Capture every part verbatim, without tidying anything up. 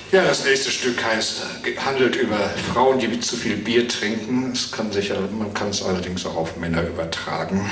Ja, das nächste Stück heißt, handelt über Frauen, die zu viel Bier trinken. Es kann sich, man kann es allerdings auch auf Männer übertragen.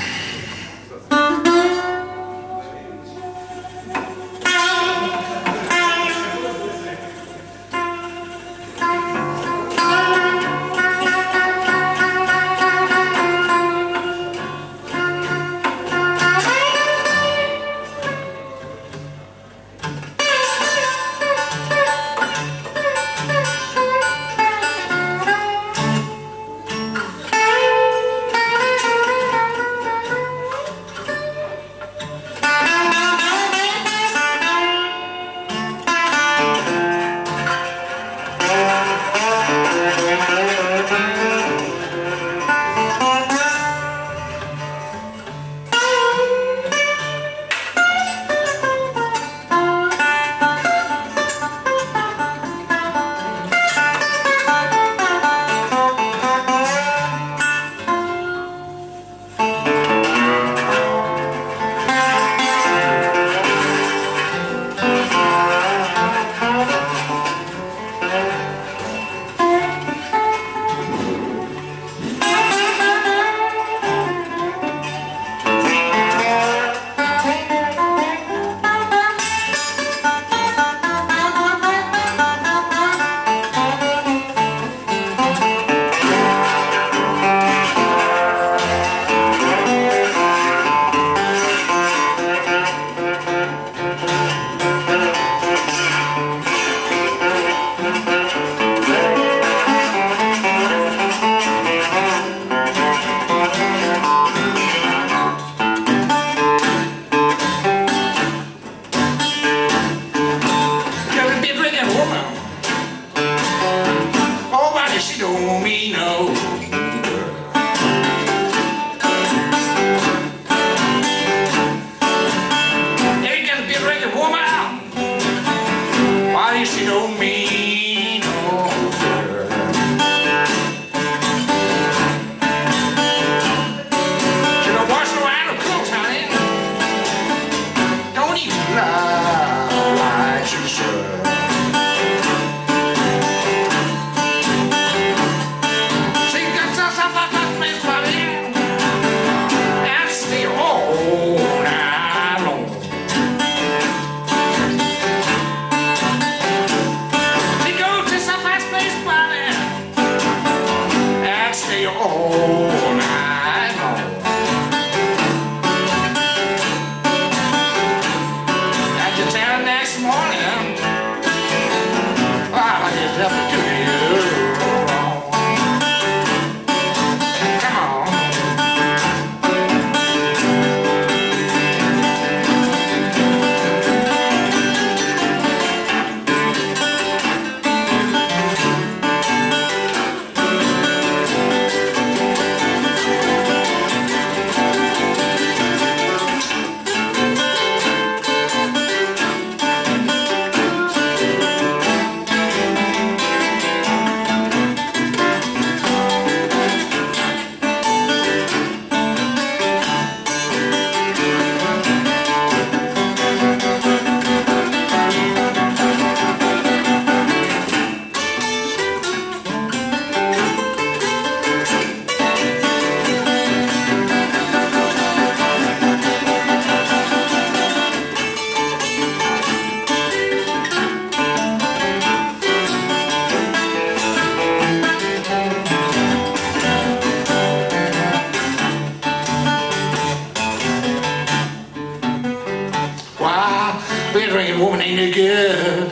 Beer drinking woman ain't no good.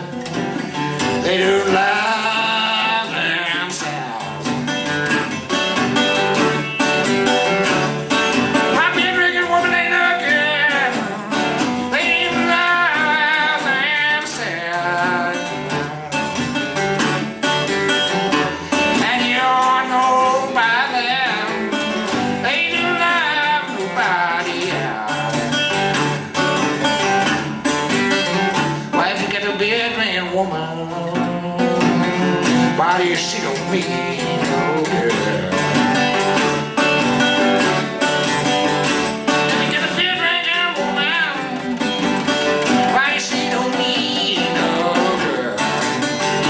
They don't love themselves. My beer drinking woman ain't no good. They don't love themselves. And you all know by them, they don't love nobody else. Beer drinking woman, body she don't mean no good. You get a beer drinking woman, body she don't mean no good.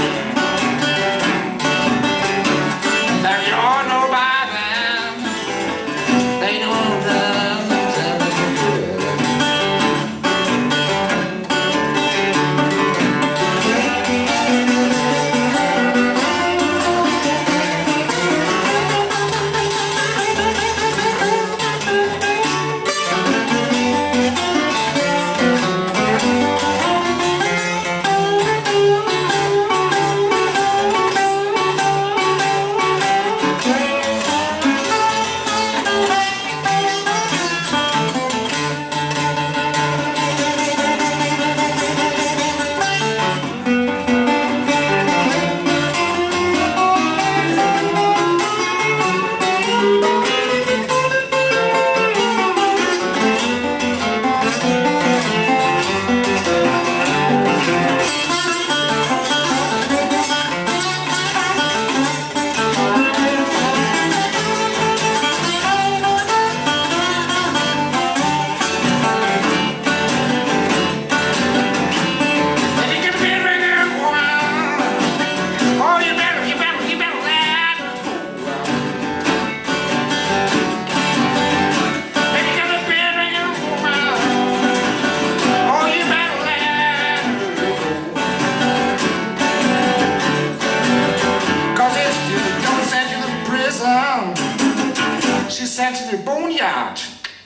boneyard.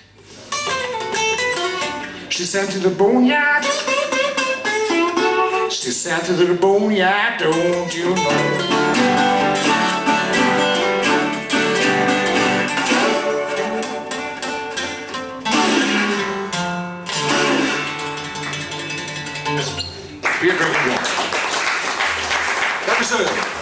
She said to the boneyard. She said to the boneyard, don't you know? Bier trinken wir. Dankeschön.